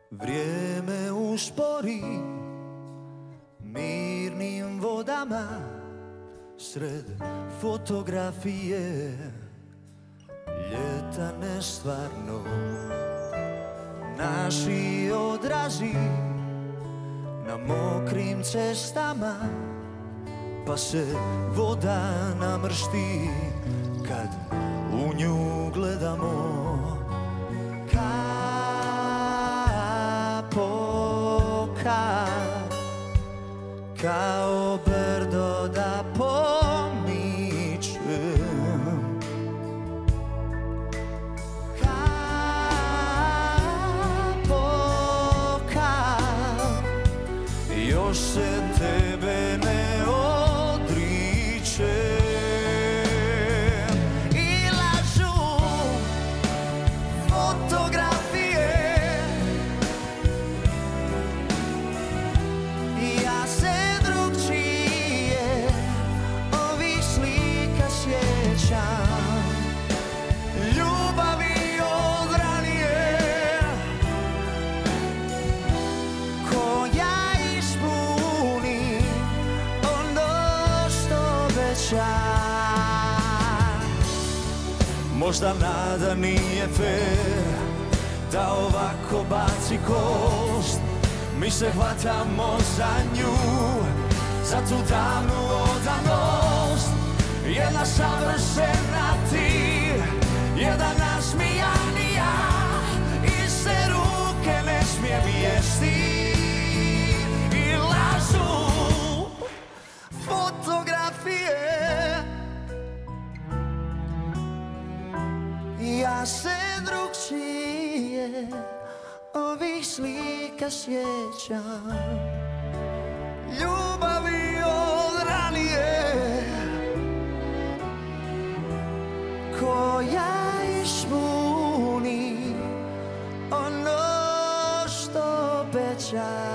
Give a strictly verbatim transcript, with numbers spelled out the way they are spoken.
Vrijeme uspori mirnim vodama sred fotografije ljeta nestvarno. Naši odrazi na mokrim cestama, pa se voda namršti kad u nju gledamo. Kap po kap, kao brdo da pomičem. Kap po kap, još se tebe ne odričem. Možda nada nije fair da ovako baci kost. Mi se hvatamo za nju, za tu davnu odanost. Jedna savršena ti, jedan nasmijani ja. Iste ruke ne smijem jesti i lažu fotografije. Ja se drugčije ovih slika sjećam, ljubavi od ranije, koja ispuni ono što obeća.